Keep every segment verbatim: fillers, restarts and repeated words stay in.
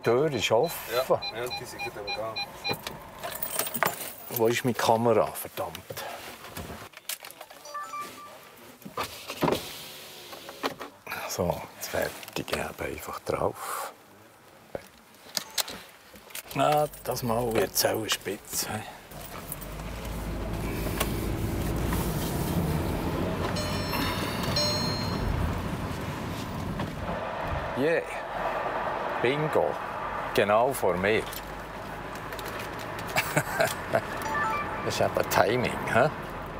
Tür ist offen. Ja, ja die sind gerade da. Wo ist meine Kamera? Verdammt. So, das Fertige habe einfach drauf. Na, das Mal wird es auch spitz. Yeah. Bingo. Genau vor mir. Das ist eben Timing. He?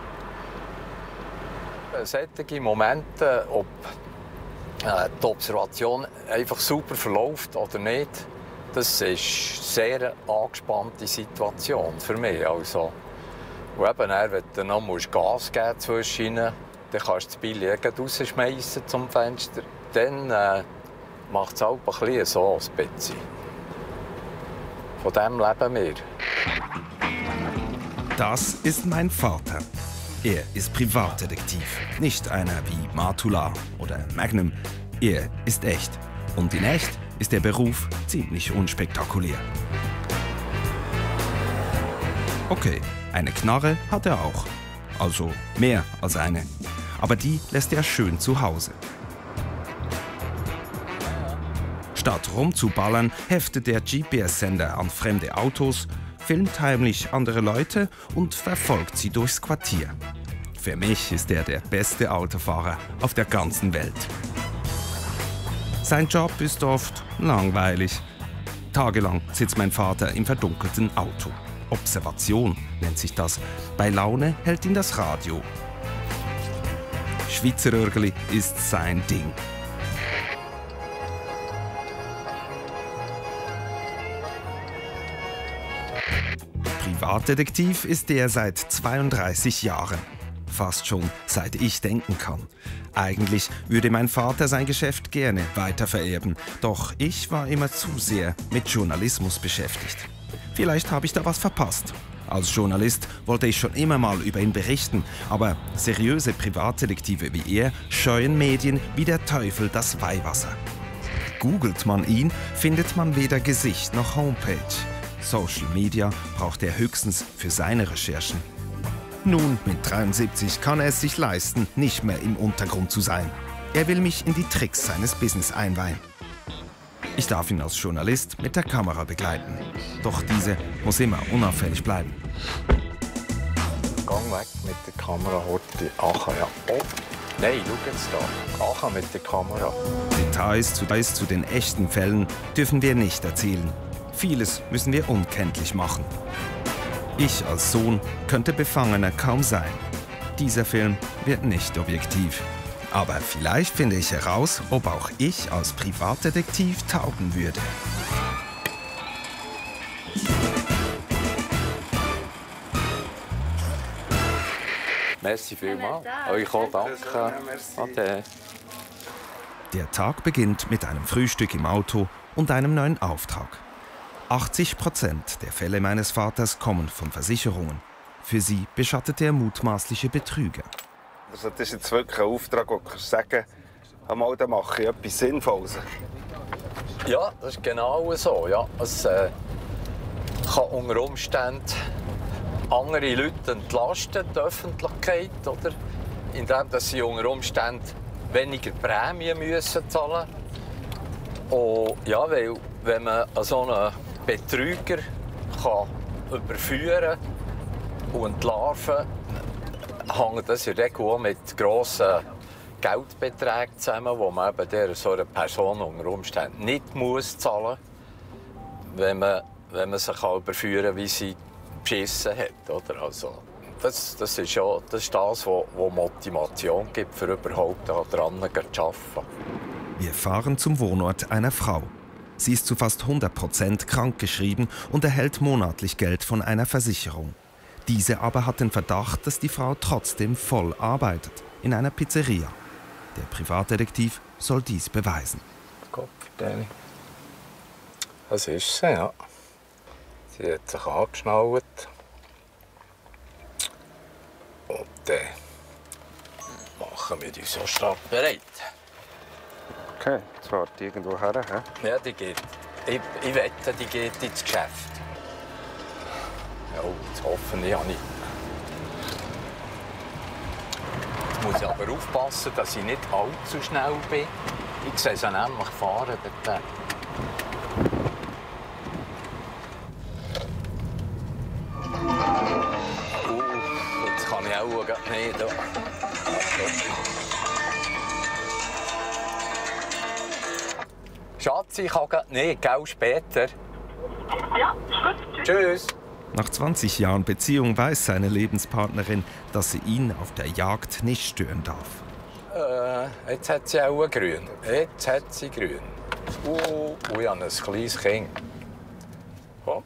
Solche Momente, ob äh, die Observation einfach super verläuft oder nicht, das ist eine sehr angespannte Situation für mich. Also, und eben, wenn du noch Gas geben musst zwischen ihnen, dann kannst du das Billy rausschmeißen zum Fenster. Dann äh, macht es auch ein bisschen so ein bisschen. Von dem leben wir. Das ist mein Vater. Er ist Privatdetektiv, nicht einer wie Matula oder Magnum. Er ist echt. Und in echt ist der Beruf ziemlich unspektakulär. Okay, eine Knarre hat er auch. Also mehr als eine. Aber die lässt er schön zu Hause. Statt rumzuballern, heftet der G P S-Sender an fremde Autos, filmt heimlich andere Leute und verfolgt sie durchs Quartier. Für mich ist er der beste Autofahrer auf der ganzen Welt. Sein Job ist oft langweilig. Tagelang sitzt mein Vater im verdunkelten Auto. Observation nennt sich das. Bei Laune hält ihn das Radio. Schweizerörgeli ist sein Ding. Privatdetektiv ist er seit zweiunddreißig Jahren. Fast schon seit ich denken kann. Eigentlich würde mein Vater sein Geschäft gerne weitervererben, doch ich war immer zu sehr mit Journalismus beschäftigt. Vielleicht habe ich da was verpasst. Als Journalist wollte ich schon immer mal über ihn berichten, aber seriöse Privatdetektive wie er scheuen Medien wie der Teufel das Weihwasser. Googelt man ihn, findet man weder Gesicht noch Homepage. Social Media braucht er höchstens für seine Recherchen. Nun, mit dreiundsiebzig kann er es sich leisten, nicht mehr im Untergrund zu sein. Er will mich in die Tricks seines Business einweihen. Ich darf ihn als Journalist mit der Kamera begleiten. Doch diese muss immer unauffällig bleiben. Gang weg mit der Kamera, Horti. Ach ja. Oh. Nein, schau jetzt da. Ach, mit der Kamera. Details zu, Details zu den echten Fällen dürfen wir nicht erzählen. Vieles müssen wir unkenntlich machen. Ich als Sohn könnte befangener kaum sein. Dieser Film wird nicht objektiv. Aber vielleicht finde ich heraus, ob auch ich als Privatdetektiv taugen würde. Merci vielmals. Euch auch danke. Ade. Der Tag beginnt mit einem Frühstück im Auto und einem neuen Auftrag. achtzig Prozent der Fälle meines Vaters kommen von Versicherungen. Für sie beschattet er mutmaßliche Betrüger. Also das ist jetzt wirklich ein Auftrag, wo du sagen kannst, da mache ich etwas Sinnvolles. Ja, das ist genau so. Ja. Es äh, kann unter Umständen andere Leute entlasten, die Öffentlichkeit, oder? Indem sie unter Umständen weniger Prämien müssen zahlen müssen. Und ja, weil wenn man so einen Betrüger kann überführen und entlarven kann, hängt das in der Regel auch mit grossen Geldbeträgen zusammen, die man eben der, so einer Person unter Umständen nicht muss zahlen muss, wenn man, wenn man sie kann überführen kann, wie sie beschissen hat. Oder? Also, das, das ist ja das, ist das was, was Motivation gibt, für überhaupt daran zu arbeiten. Wir fahren zum Wohnort einer Frau. Sie ist zu fast hundert Prozent krankgeschrieben und erhält monatlich Geld von einer Versicherung. Diese aber hat den Verdacht, dass die Frau trotzdem voll arbeitet, in einer Pizzeria. Der Privatdetektiv soll dies beweisen. Gott, das ist sie, ja. Sie hat sich angeschnallt. Und dann machen wir uns so stark bereit. Okay, jetzt fahrt irgendwo her. He? Ja, die geht ich, ich wette, die geht ins Geschäft. Ja, jetzt hoffentlich habe ich. Jetzt muss ich aber aufpassen, dass ich nicht allzu schnell bin. Ich sehe sie nämlich fahren dort. Uh, jetzt kann ich auch nicht. Da. Schatz, ich kann nicht, gell, später. Ja, gut. Tschüss. Nach zwanzig Jahren Beziehung weiß seine Lebenspartnerin, dass sie ihn auf der Jagd nicht stören darf. Äh, jetzt hat sie auch grün. Jetzt hat sie grün. Uh, uh, ich habe ein kleines Kind. Komm.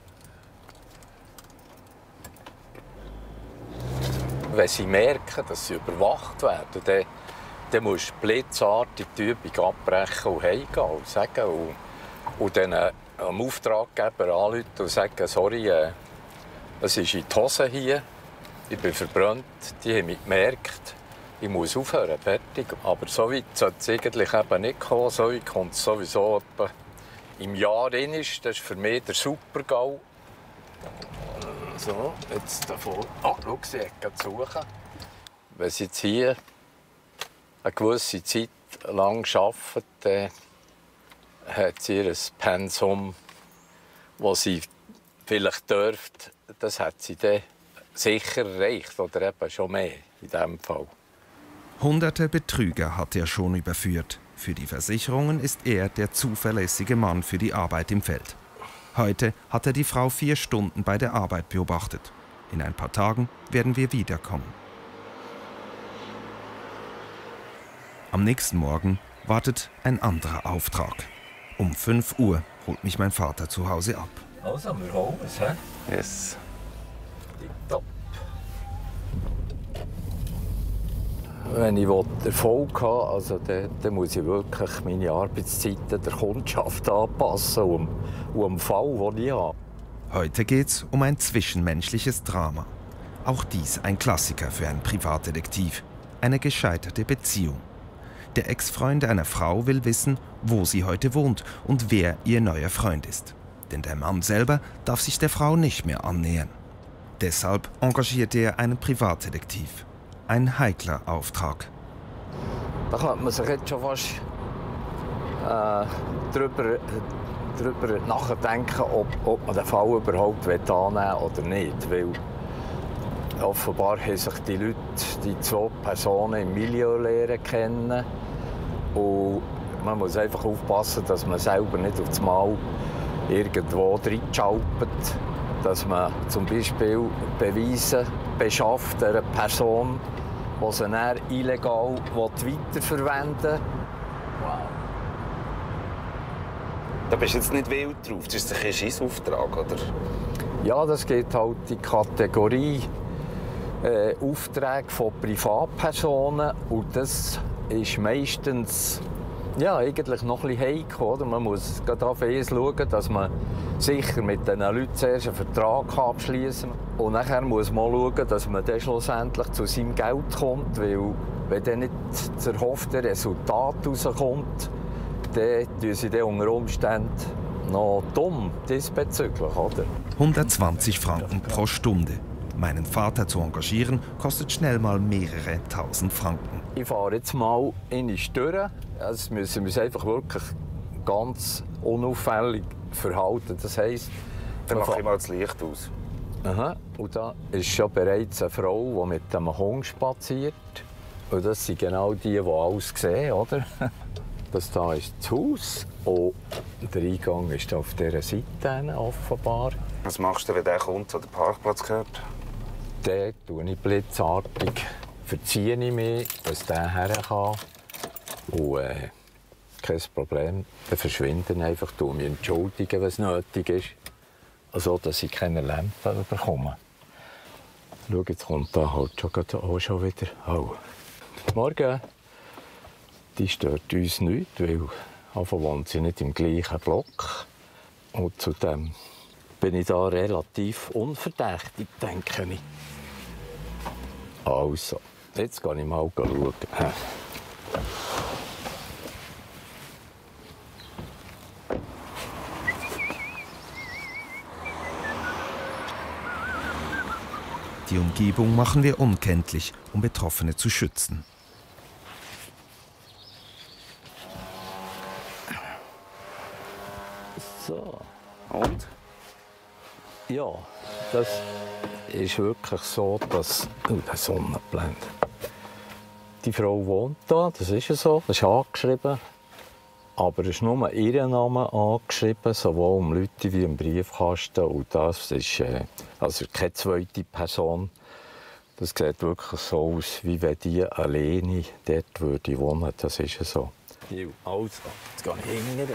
Wenn sie merken, dass sie überwacht werden, dann, dann musst du blitzartig die Übung abbrechen und heimgehen und sagen. Und, und dann äh, am Auftraggeber anrufen und sagen, sorry, äh, es ist in die Hose hier, ich bin verbrannt, die haben mich gemerkt, ich muss aufhören, fertig. Aber so weit sollte es eigentlich eben nicht kommen. So weit kommt es sowieso etwa im Jahr rein. Das ist für mich der Super-GAU. So, jetzt davon. Ah, schau, sie hat suchen. Wenn sie jetzt hier eine gewisse Zeit lang arbeitet, dann hat sie ihr Pensum, das sie vielleicht dürfte, das hat sie dann sicher erreicht oder eben schon mehr in diesem Fall. Hunderte Betrüger hat er schon überführt. Für die Versicherungen ist er der zuverlässige Mann für die Arbeit im Feld. Heute hat er die Frau vier Stunden bei der Arbeit beobachtet. In ein paar Tagen werden wir wiederkommen. Am nächsten Morgen wartet ein anderer Auftrag. Um fünf Uhr holt mich mein Vater zu Hause ab. Also, wir holen es, hä? Yes. Tipptopp. Wenn ich Erfolg haben will, also, dann, dann muss ich wirklich meine Arbeitszeiten der Kundschaft anpassen und, und am Fall, den ich habe. Heute geht's um ein zwischenmenschliches Drama. Auch dies ein Klassiker für einen Privatdetektiv. Eine gescheiterte Beziehung. Der Ex-Freund einer Frau will wissen, wo sie heute wohnt und wer ihr neuer Freund ist. Denn der Mann selber darf sich der Frau nicht mehr annähern. Deshalb engagiert er einen Privatdetektiv. Ein heikler Auftrag. Da könnte man sich jetzt schon fast äh, darüber, darüber nachdenken, ob, ob man den Fall überhaupt annehmen will oder nicht. Weil offenbar haben sich die Leute, die zwei Personen im Milieu lernen kennen. Und man muss einfach aufpassen, dass man selber nicht auf das Mal irgendwo reinschaltet. Dass man zum Beispiel Beweise beschafft einer Person, die sie dann illegal weiterverwenden will. Wow. Da bist du jetzt nicht wild drauf. Das ist ein Scheissauftrag, oder? Ja, das geht halt in die Kategorie äh, Aufträge von Privatpersonen. Und das ist meistens ja, eigentlich noch ein bisschen heikel. Oder? Man muss gerade auf eins schauen, dass man sicher mit diesen Leuten zuerst einen Vertrag abschließen kann. Und nachher muss man schauen, dass man dann schlussendlich zu seinem Geld kommt. Weil wenn dann nicht das erhoffte Resultat rauskommt, dann tun sie dann unter Umständen noch dumm diesbezüglich. Oder? hundertzwanzig Franken pro Stunde. Meinen Vater zu engagieren, kostet schnell mal mehrere tausend Franken. Ich fahre jetzt mal in die Störe. Das müssen wir uns einfach wirklich ganz unauffällig verhalten. Das heisst, Dann mache ich mal das Licht aus. Aha. Und da ist schon bereits eine Frau, die mit einem Hund spaziert. Und das sind genau die, die alles sehen, oder? Das hier ist das Haus. Und der Eingang ist auf dieser Seite offenbar. Was machst du, wenn der kommt, so der Parkplatz gehört? Dann tue ich blitzartig, verziehe ich mich, dass der her kann. Und äh, kein Problem, dann verschwinden einfach, tue mich entschuldigen, was nötig ist. Also, dass ich keine Lampe bekomme. Schau, jetzt kommt da halt schon, auch schon wieder. Oh. Morgen. Die stört uns nicht, weil anfangs wohnt sie nicht im gleichen Block. Und zudem bin ich da relativ unverdächtig, denke ich. Also, jetzt gehe ich mal schauen. Die Umgebung machen wir unkenntlich, um Betroffene zu schützen. So. Und? Ja, das ist wirklich so, dass... Oh, der Sonnenblende. Die Frau wohnt da, das ist ja so, das ist angeschrieben. Aber es ist nur ihr Name angeschrieben, sowohl im Leute wie im Briefkasten. Und das ist äh, also keine zweite Person. Das sieht wirklich so aus, wie wenn die alleine dort würde wohnen. Das ist ja so. Also, jetzt gehe ich hinterher.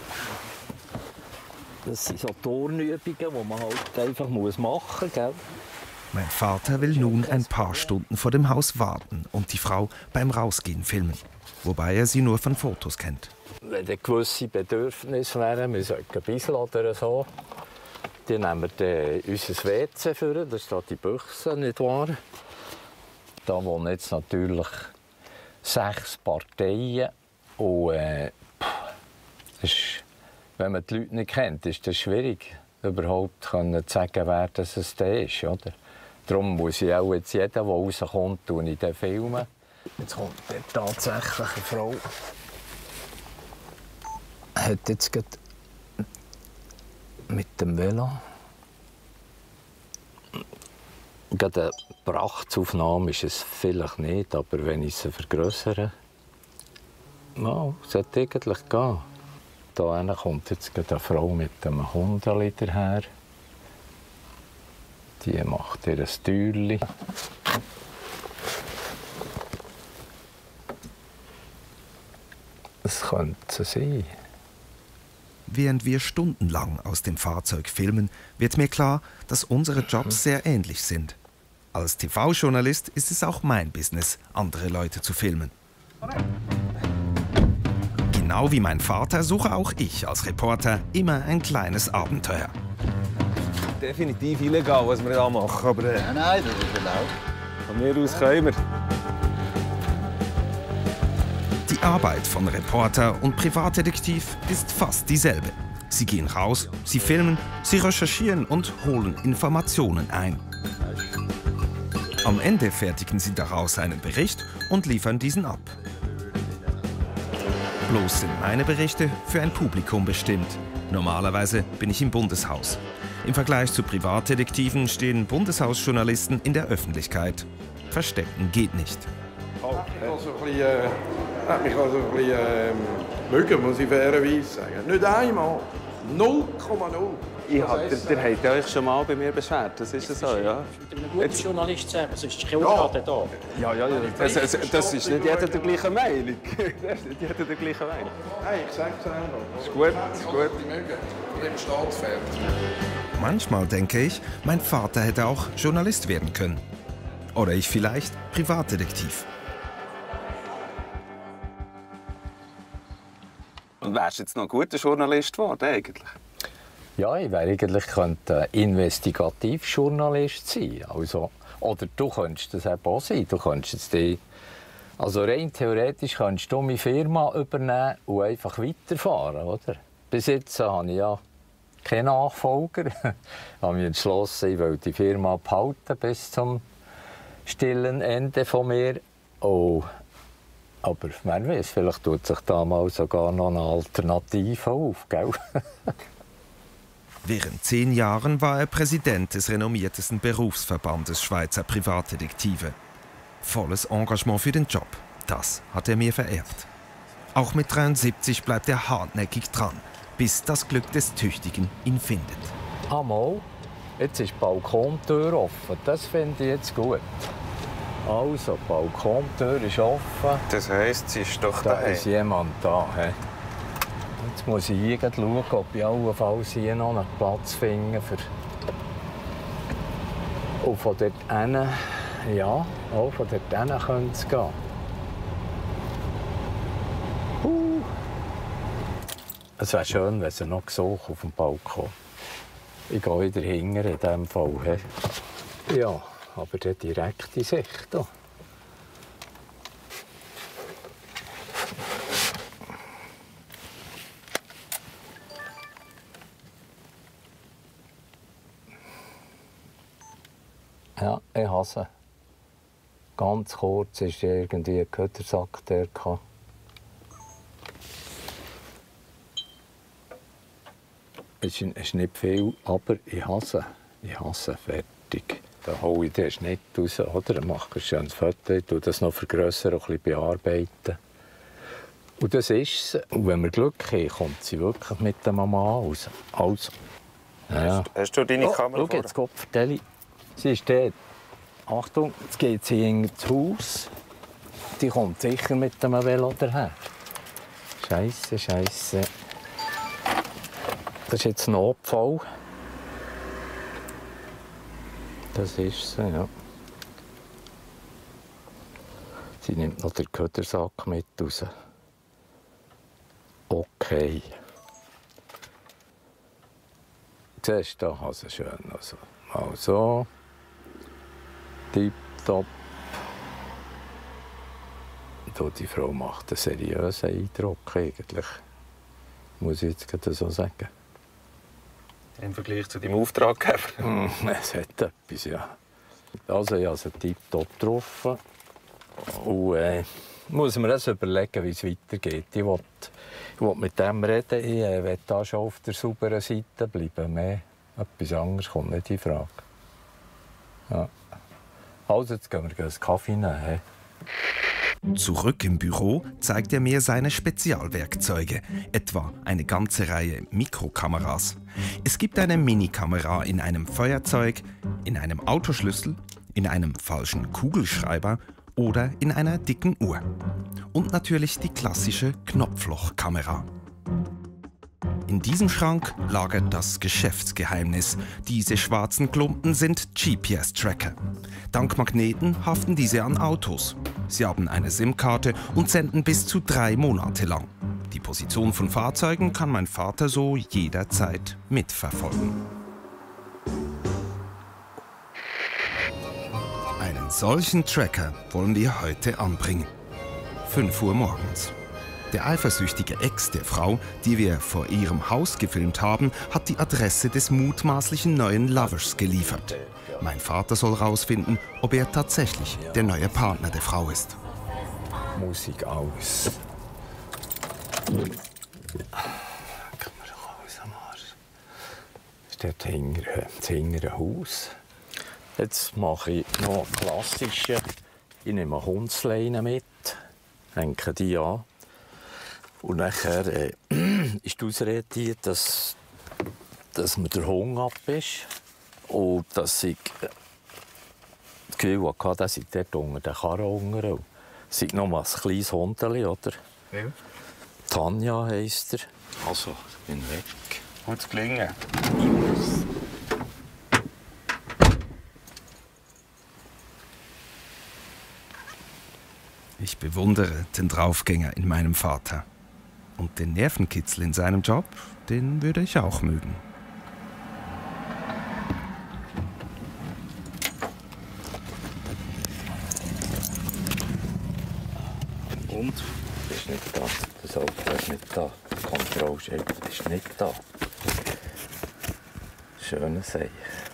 Das sind so Turnübungen, die man halt einfach machen muss. Gell? Mein Vater will nun ein paar Stunden vor dem Haus warten und die Frau beim Rausgehen filmen. Wobei er sie nur von Fotos kennt. Wenn da gewisse Bedürfnisse wären, wir sollten ein bisschen oder so, dann nehmen wir unser W C für, das ist da die Büchse, nicht wahr? Da wohnen jetzt natürlich sechs Parteien und äh, das ist, wenn man die Leute nicht kennt, ist das schwierig, überhaupt zu sagen, wer das es da ist. Oder? Darum muss ich auch jetzt jeder, der rauskommt, in den filmen. Jetzt kommt der tatsächlich eine Frau. Hat jetzt gerade mit dem Velo gerade eine Prachtsaufnahme ist es vielleicht nicht, aber wenn ich sie vergrößere, ja, sollte eigentlich gehen. Da kommt jetzt gerade eine Frau mit einem Hundeli daher. Die macht ihr ein Türchen. Das könnte sein. Während wir stundenlang aus dem Fahrzeug filmen, wird mir klar, dass unsere Jobs sehr ähnlich sind. Als T V-Journalist ist es auch mein Business, andere Leute zu filmen. Genau wie mein Vater suche auch ich als Reporter immer ein kleines Abenteuer. Definitiv illegal, was wir hier machen, aber... Äh, nein, nein, das ist erlaubt. Von mir aus können wir. Die Arbeit von Reporter und Privatdetektiv ist fast dieselbe. Sie gehen raus, sie filmen, sie recherchieren und holen Informationen ein. Am Ende fertigen sie daraus einen Bericht und liefern diesen ab. Bloß sind meine Berichte für ein Publikum bestimmt. Normalerweise bin ich im Bundeshaus. Im Vergleich zu Privatdetektiven stehen Bundeshausjournalisten in der Öffentlichkeit. Verstecken geht nicht. Oh, ich also ein bisschen, äh, hat mich also ein bisschen äh, mögen, muss ich fairerweise sagen. Nicht einmal. null Komma null. Ich hab, der, der habt euch schon mal bei mir beschwert, das ist so, ja? Mit einem guten Journalist zusammen, sonst ist kein Unrat da. Ja, ja, das, das, das ist nicht jeder der gleichen Meinung. Das ist nicht jeder der gleichen Meinung. Nein, ich sage es einfach. Ist gut, ist gut. Die mögen. Von dem Staatsfeld. Manchmal denke ich, mein Vater hätte auch Journalist werden können. Oder ich vielleicht Privatdetektiv. Und wärst du jetzt noch ein guter Journalist geworden, eigentlich? Ja, ich wäre eigentlich könnte Investigativjournalist sein. Also, oder du könntest das eben auch sein. Du könntest jetzt die, also rein theoretisch könntest du meine Firma übernehmen und einfach weiterfahren, oder? Bis jetzt habe ich ja keinen Nachfolger. Ich habe mich entschlossen, ich will die Firma behalten bis zum stillen Ende von mir. Oh, aber wer weiß, vielleicht tut sich da mal sogar noch eine Alternative auf, gell? Während zehn Jahren war er Präsident des renommiertesten Berufsverbandes Schweizer Privatdetektive. Volles Engagement für den Job, das hat er mir vererbt. Auch mit dreiundsiebzig bleibt er hartnäckig dran, bis das Glück des Tüchtigen ihn findet. Ah, mal. Jetzt ist die Balkontür offen. Das finde ich jetzt gut. Also, die Balkontür ist offen. Das heisst, sie ist doch Da daheim. ist jemand da. He? Jetzt muss ich hier schauen, ob ich allenfalls hier noch einen Platz finde. Für... Und von dort hinten, ja, auch von dort hinten könnte es gehen. Uh. Es wäre schön, wenn sie noch gesucht auf dem Balkon. Ich gehe wieder hinten in diesem Fall. He? Ja, aber der direkte Sicht hier. Ja, ich hasse. Ganz kurz ist irgendwie ein Ködersack der. Es ist nicht viel, aber ich hasse. Ich hasse fertig. Da hole ich den Schnitt raus, oder? Dann mache ich ein schönes Foto, tue das noch vergrössern und ein bisschen bearbeiten. Und das ist es. Und wenn wir Glück haben, kommt sie wirklich mit der Mama raus. Also. Ja. Hast, hast du deine oh, Kamera schau jetzt, Gott, vertelle. Sie ist dort. Achtung, jetzt geht sie in das Haus. Die kommt sicher mit dem Velo daher. Scheisse, Scheisse. Das ist jetzt ein Notfall. Das ist sie, ja. Sie nimmt noch den Ködersack mit raus. Okay. Siehst du, da hast du schön. Also, also. Tipptopp. Die Frau macht einen seriösen Eindruck eigentlich. Muss ich jetzt gerade so sagen. Im Vergleich zu deinem Auftraggeber? Es hat etwas, ja. Also, ich habe sie tipptopp getroffen. Und äh, muss mir das überlegen, wie es weitergeht. Ich will, ich will mit dem reden. Ich äh, will da schon auf der sauberen Seite bleiben. Mehr etwas anderes kommt nicht in Frage. Ja. Also, jetzt gehen wir einen Kaffee nehmen. Zurück im Büro zeigt er mir seine Spezialwerkzeuge, etwa eine ganze Reihe Mikrokameras. Es gibt eine Minikamera in einem Feuerzeug, in einem Autoschlüssel, in einem falschen Kugelschreiber oder in einer dicken Uhr. Und natürlich die klassische Knopflochkamera. In diesem Schrank lagert das Geschäftsgeheimnis. Diese schwarzen Klumpen sind G P S-Tracker. Dank Magneten haften diese an Autos. Sie haben eine SIM-Karte und senden bis zu drei Monate lang. Die Position von Fahrzeugen kann mein Vater so jederzeit mitverfolgen. Einen solchen Tracker wollen wir heute anbringen. fünf Uhr morgens. Der eifersüchtige Ex der Frau, die wir vor ihrem Haus gefilmt haben, hat die Adresse des mutmaßlichen neuen Lovers geliefert. Mein Vater soll herausfinden, ob er tatsächlich der neue Partner der Frau ist. Musik aus. Kann man doch aus am Arsch. Das ist dort hintere, das hintere Haus. Jetzt mache ich noch klassische. Ich nehme Hundsleine mit, hänge die an. Und nachher äh, ist die Ausrede die, dass, dass mir der Hund ab ist. Und dass ich äh, das Gefühl hatte, dass ich dort unter der Karre unten. Es ist noch mal ein kleines Hundeli, oder? Ja. Tanja heisst er. Also, ich bin weg. Gutes Gelingen. Ich bewundere den Draufgänger in meinem Vater. Und den Nervenkitzel in seinem Job, den würde ich auch mögen. Und? Das ist nicht da. Das Auto ist nicht da. Das Kontrollschild ist nicht da. Schöne Sache.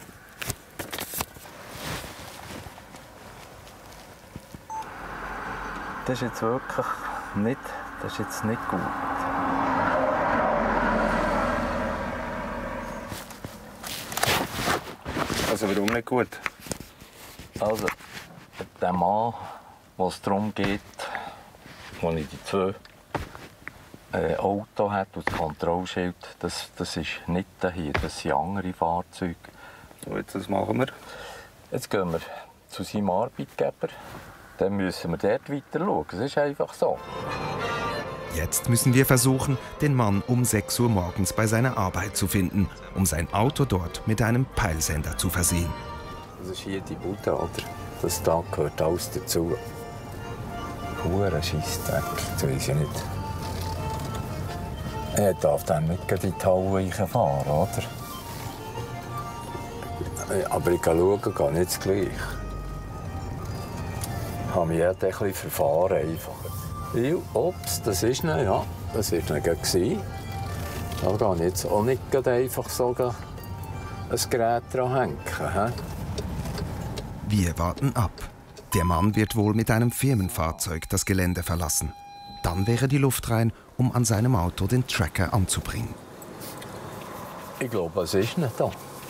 Das ist jetzt wirklich nicht, das ist jetzt nicht gut. Also warum nicht gut? Also, der Mann, wo es darum geht, wo ich die zwei äh, Autos hat und das Kontrollschild, das, das ist nicht hier, das sind andere Fahrzeuge. So, jetzt was machen wir? Jetzt gehen wir zu seinem Arbeitgeber. Dann müssen wir dort weiter schauen. Das ist einfach so. Jetzt müssen wir versuchen, den Mann um sechs Uhr morgens bei seiner Arbeit zu finden, um sein Auto dort mit einem Peilsender zu versehen. Das ist hier die Bude, oder? Das da gehört alles dazu. Huren Scheissdreck, das weiss ich nicht. Er darf dann nicht in die Halle fahren, oder? Aber ich kann schauen, gehe nicht gleich. Ich habe mich ein bisschen verfahren. Einfach. Ja, ups, das ist nicht, ja, das wird nicht gewesen. Da kann ich jetzt auch nicht einfach so ein Gerät dran hängen. He? Wir warten ab. Der Mann wird wohl mit einem Firmenfahrzeug das Gelände verlassen. Dann wäre die Luft rein, um an seinem Auto den Tracker anzubringen. Ich glaube, es ist nicht da.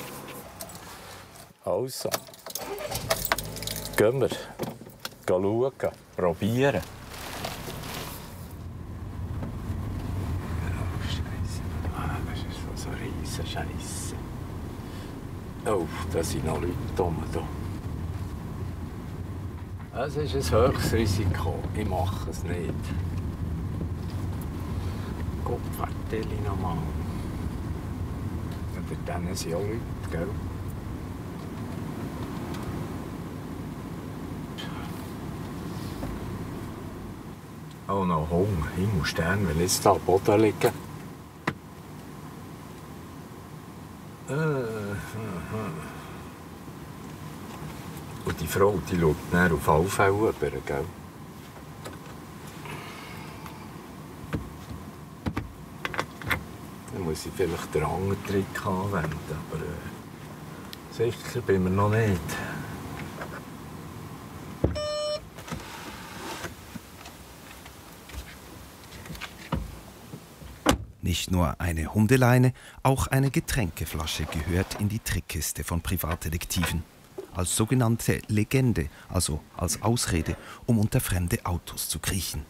Also, gehen wir. Gehen schauen, probieren. Oh, Scheiße. Ah, das ist so eine riesen Scheiße. Oh, da sind noch Leute rum. Es ist ein höchstes Risiko. Ich mache es nicht. Gott, vertelle ich noch mal. Über denen sind auch Leute, gell? Oh, noch Hunger. Ich muss sterben, wenn ich jetzt hier am Boden liege. Äh, Und die Frau, die schaut dann auf alle Fälle rüber, gell? Dann muss ich vielleicht den anderen Trick anwenden, aber äh, sicher bin ich noch nicht. Nicht nur eine Hundeleine, auch eine Getränkeflasche gehört in die Trickkiste von Privatdetektiven. Als sogenannte Legende, also als Ausrede, um unter fremde Autos zu kriechen.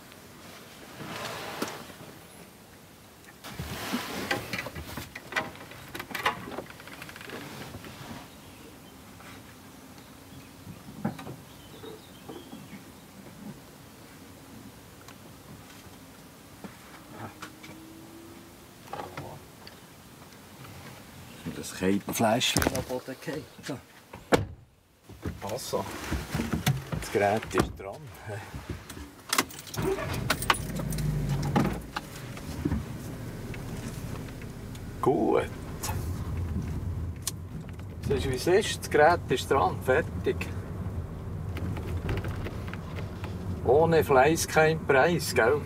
Das Käfigfleischchen am Boden gefallen. Also, das Gerät ist dran. Gut. Siehst du, wie es ist? Das Gerät ist dran. Fertig. Ohne Fleiss kein Preis, gell?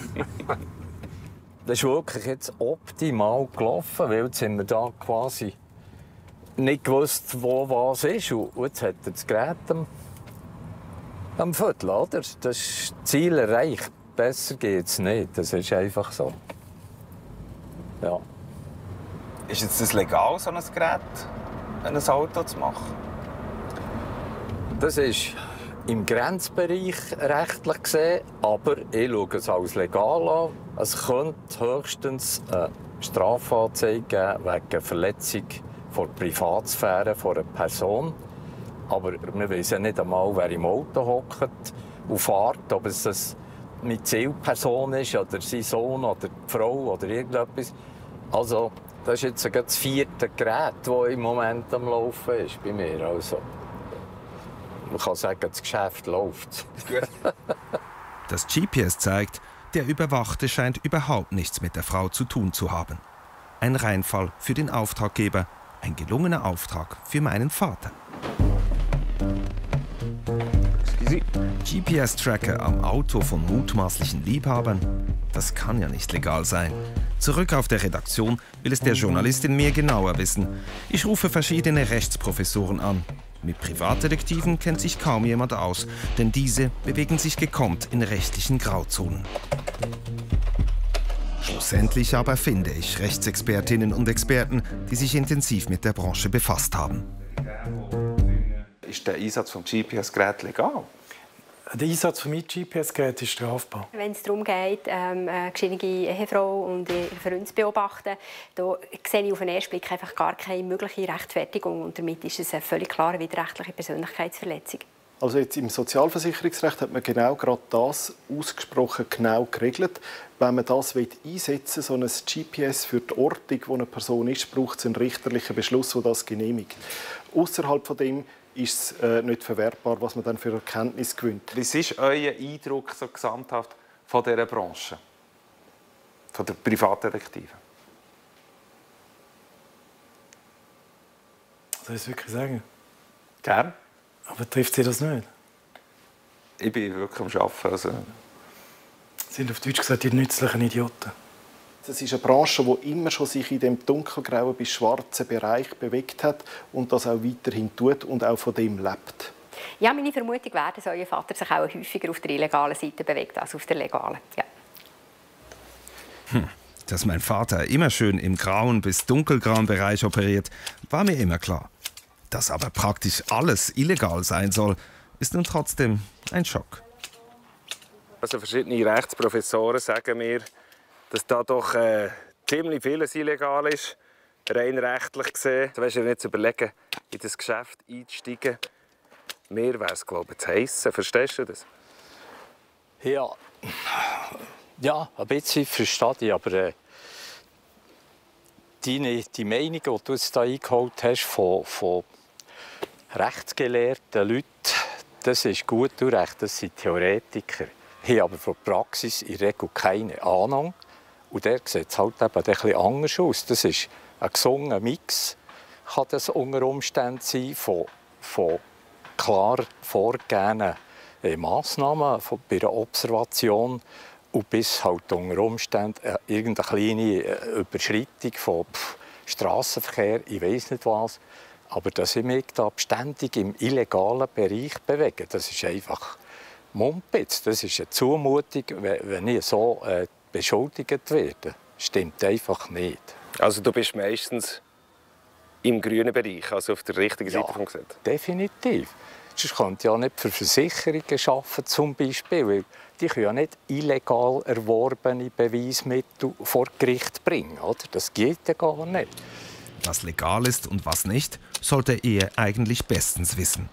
Das ist wirklich jetzt optimal gelaufen, weil jetzt haben wir da quasi nicht gewusst, wo was ist. Und jetzt hat er das Gerät am, am Viertel, oder? Das ist das Ziel erreicht. Besser geht es nicht. Das ist einfach so. Ja. Ist jetzt das legal, so ein Gerät in ein Auto zu machen? Das ist im Grenzbereich rechtlich gesehen, aber ich schaue es als legal an. Es könnte höchstens eine Strafanzeige geben wegen Verletzung von der Privatsphäre von einer Person. Aber wir wissen ja nicht einmal, wer im Auto hockt und fährt, ob es das mit Zielperson ist oder sein Sohn oder die Frau oder irgendetwas. Also, das ist jetzt das vierte Gerät, das im Moment am Laufen ist bei mir. Also, man kann sagen, das Geschäft läuft. Das G P S zeigt, der Überwachte scheint überhaupt nichts mit der Frau zu tun zu haben. Ein Reinfall für den Auftraggeber, ein gelungener Auftrag für meinen Vater. G P S-Tracker am Auto von mutmaßlichen Liebhabern? Das kann ja nicht legal sein. Zurück auf der Redaktion will es der Journalist in mir genauer wissen. Ich rufe verschiedene Rechtsprofessoren an. Mit Privatdetektiven kennt sich kaum jemand aus, denn diese bewegen sich gekonnt in rechtlichen Grauzonen. Schlussendlich aber finde ich Rechtsexpertinnen und Experten, die sich intensiv mit der Branche befasst haben. Ist der Einsatz des G P S-Geräts legal? Der Einsatz von meinem G P S-Gerät ist strafbar. Wenn es darum geht, ähm, eine geschiedene Ehefrau und ihren Freund zu beobachten, da sehe ich auf den ersten Blick einfach gar keine mögliche Rechtfertigung. Und damit ist es eine völlig klare widerrechtliche Persönlichkeitsverletzung. Also jetzt im Sozialversicherungsrecht hat man genau gerade das ausgesprochen genau geregelt. Wenn man das einsetzen will, so ein G P S für die Ortung, wo eine Person ist, braucht es einen richterlichen Beschluss, der das genehmigt. Außerhalb von dem ist es äh, nicht verwertbar, was man dann für Erkenntnis gewinnt. Was ist euer Eindruck so gesamthaft von dieser Branche, von der Privatdetektive? Soll ich es wirklich sagen? Gern. Aber trifft Sie das nicht? Ich bin wirklich am Arbeiten. Also. Sie sind auf Deutsch gesagt die nützlichen Idioten. Das ist eine Branche, die immer schon sich in dem dunkelgrauen bis schwarzen Bereich bewegt hat und das auch weiterhin tut und auch von dem lebt. Ja, meine Vermutung wäre, dass euer Vater sich auch häufiger auf der illegalen Seite bewegt als auf der legalen. Ja. Hm. Dass mein Vater immer schön im grauen bis dunkelgrauen Bereich operiert, war mir immer klar. Dass aber praktisch alles illegal sein soll, ist nun trotzdem ein Schock. Also verschiedene Rechtsprofessoren sagen mir, dass da doch äh, ziemlich vieles illegal ist, rein rechtlich gesehen. Du weißt ja nicht zu überlegen, in das Geschäft einzusteigen. Mir wäre es, glaube ich, zu heissen. Verstehst du das? Ja, ja, ein bisschen verstehe ich, aber äh, deine, die Meinung, die du jetzt hier eingeholt hast von, von rechtsgelehrten Leuten, das ist gut und recht, das sind Theoretiker. Haben aber von der Praxis in der Regel keine Ahnung. Und der sieht es halt eben ein bisschen anders aus. Das ist ein gesungener Mix, kann das unter Umständen sein, von, von klar vorgegebenen äh, Massnahmen von, bei einer Observation und bis halt unter Umständen äh, irgendeine kleine äh, Überschreitung von pff, Strassenverkehr, ich weiß nicht was. Aber dass ich mich da ständig im illegalen Bereich bewege, das ist einfach Mumpitz. Das ist eine Zumutung, wenn ich so äh, beschuldigt werde. Stimmt einfach nicht. Also du bist meistens im grünen Bereich, also auf der richtigen Seite ja, vom Gesetz? Definitiv. Sonst könnte ich ja nicht für Versicherungen arbeiten, zum Beispiel, weil die können ja nicht illegal erworbene Beweismittel vor Gericht bringen. Oder? Das geht ja gar nicht. Was legal ist und was nicht, sollte er eigentlich bestens wissen.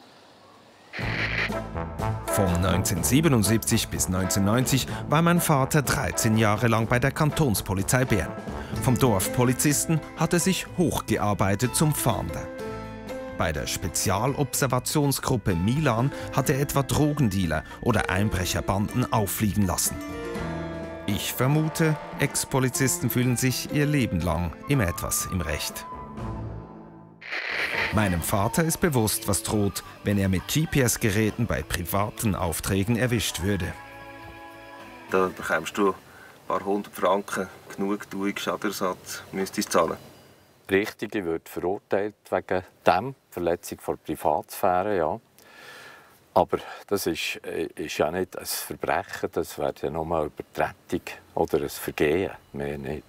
Von neunzehnhundertsiebenundsiebzig bis neunzehnhundertneunzig war mein Vater dreizehn Jahre lang bei der Kantonspolizei Bern. Vom Dorfpolizisten hat er sich hochgearbeitet zum Fahnder. Bei der Spezialobservationsgruppe Milan hat er etwa Drogendealer oder Einbrecherbanden auffliegen lassen. Ich vermute, Ex-Polizisten fühlen sich ihr Leben lang immer etwas im Recht. Meinem Vater ist bewusst, was droht, wenn er mit G P S-Geräten bei privaten Aufträgen erwischt würde. Da bekommst du ein paar hundert Franken Genugtuung Schadenersatz, müsstest du zahlen. Richtig, ich würde verurteilt wegen dem, Verletzung von Privatsphäre, ja. Aber das ist, ist ja nicht ein Verbrechen, das wäre ja nur eine Übertretung oder ein Vergehen, mehr nicht.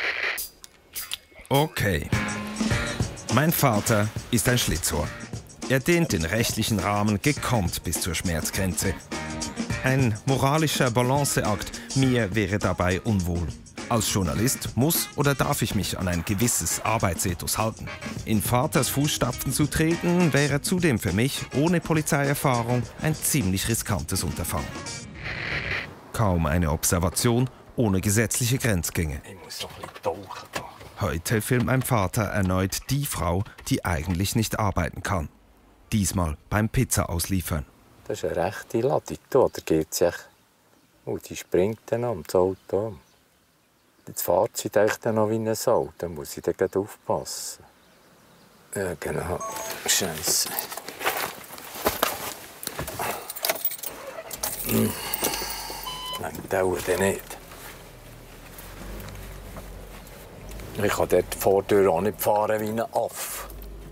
Okay. Mein Vater ist ein Schlitzohr. Er dehnt den rechtlichen Rahmen gekonnt bis zur Schmerzgrenze. Ein moralischer Balanceakt, mir wäre dabei unwohl. Als Journalist muss oder darf ich mich an ein gewisses Arbeitsethos halten. In Vaters Fußstapfen zu treten, wäre zudem für mich, ohne Polizeierfahrung, ein ziemlich riskantes Unterfangen. Kaum eine Observation ohne gesetzliche Grenzgänge. Ich muss noch ein bisschen tauchen. Heute filmt mein Vater erneut die Frau, die eigentlich nicht arbeiten kann. Diesmal beim Pizza ausliefern. Das ist eine rechte Ladung, oder geht's echt? Oh, die springt dann um das Auto. Jetzt fährt sie dann noch wie eine Sau. Dann muss ich dann gleich aufpassen. Ja, genau. Scheiße. Hm. Nein, dauert den nicht. Ich kann dort vor der Tür auch nicht fahren wie ein Affe.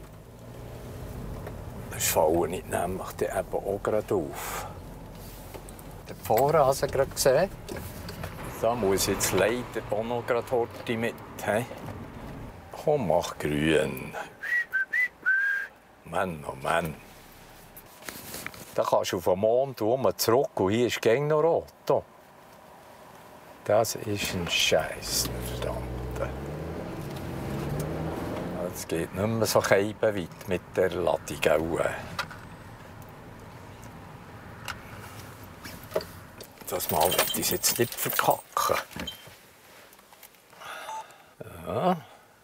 Das falle ich nämlich dann eben auch gerade auf. Dort vorne hast du gerade gesehen. Da muss ich jetzt leider auch noch gerade heute mit. He? Komm, mach grün. Mann, oh Mann. Da kannst du auf den Mond rum zurück und hier ist es noch rot. Das ist ein Scheiß, verdammt. Es geht nicht mehr so weit mit der Ladung. Das Mal will ich es jetzt nicht verkacken. Ja.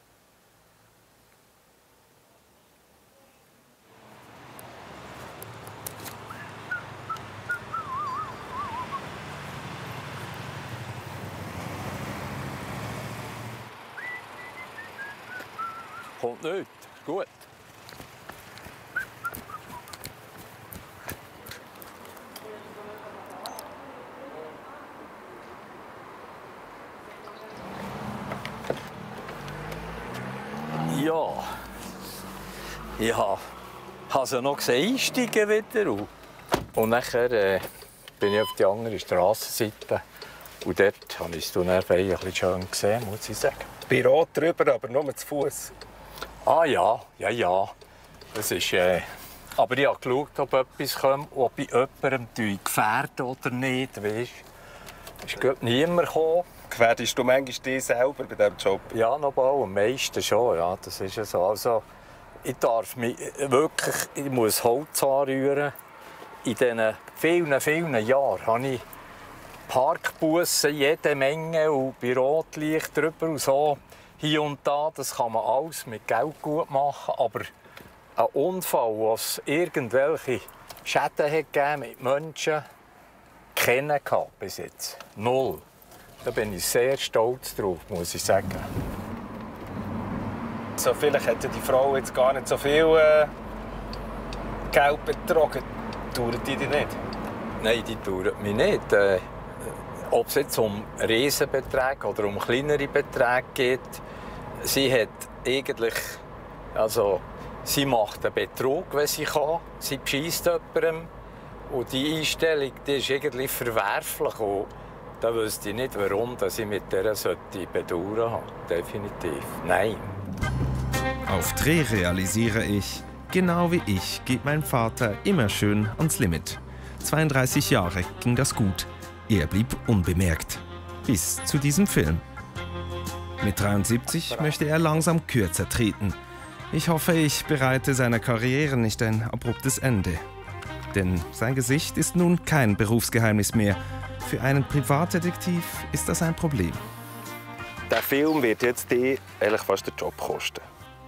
Kommt nicht. Gut. Ja. Ich habe sie noch gesehen, einsteigen wieder. Und nachher äh, bin ich auf die andere Strassenseite. Und dort habe ich es dann ein bisschen schön gesehen, muss ich sagen. Büro drüber, aber nur zu Fuß. Ah ja, ja, ja. Das ist, äh... Aber ich habe geschaut, ob etwas kommt, ob ich jemandem gefährde oder nicht. Weißt? Es ist gerade niemand gekommen. Gefährdest du manchmal dich selber bei diesem Job? Ja, noch bald, am meisten schon. Ja, das ist ja so. Also, ich darf mich wirklich, ich muss Holz anrühren. In diesen vielen, vielen Jahren habe ich Parkbussen, jede Menge und bei Rotlicht drüber und so. Hier und da, das kann man alles mit Geld gut machen. Aber ein Unfall, wo es irgendwelche Schäden hat gegeben mit Menschen, kennen bis jetzt. Null. Da bin ich sehr stolz drauf, muss ich sagen. So, vielleicht hätte die Frau jetzt gar nicht so viel äh, Geld betrogen. Dauert die dich nicht? Nein, die dauert mich nicht. Äh, ob es jetzt um Riesenbeträge oder um kleinere Beträge geht, sie hat eigentlich, also sie macht einen Betrug, wenn sie kann. Sie bescheisst jemandem. Und die Einstellung, die ist irgendwie verwerflich. Und da wüsste ich nicht, warum dass ich mit der bedauern habe. Definitiv. Nein. Auf Dreh realisiere ich, genau wie ich geht mein Vater immer schön ans Limit. zweiunddreißig Jahre ging das gut. Er blieb unbemerkt. Bis zu diesem Film. Mit dreiundsiebzig möchte er langsam kürzer treten. Ich hoffe, ich bereite seiner Karriere nicht ein abruptes Ende. Denn sein Gesicht ist nun kein Berufsgeheimnis mehr. Für einen Privatdetektiv ist das ein Problem. Der Film wird jetzt dir eigentlich fast den Job kosten.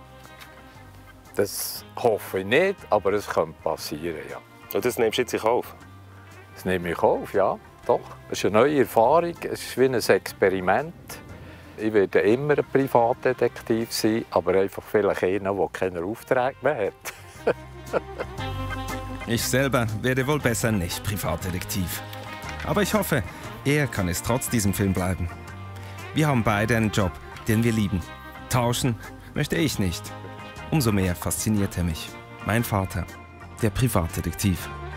Das hoffe ich nicht, aber es könnte passieren, ja. Und das nimmst du jetzt in Kauf? Das nehme ich auf, ja, doch. Es ist eine neue Erfahrung, es ist wie ein Experiment. Ich werde immer ein Privatdetektiv sein, aber einfach vielleicht einer, der keine Aufträge mehr hat. Ich selber werde wohl besser nicht Privatdetektiv. Aber ich hoffe, er kann es trotz diesem Film bleiben. Wir haben beide einen Job, den wir lieben. Tauschen möchte ich nicht. Umso mehr fasziniert er mich. Mein Vater, der Privatdetektiv.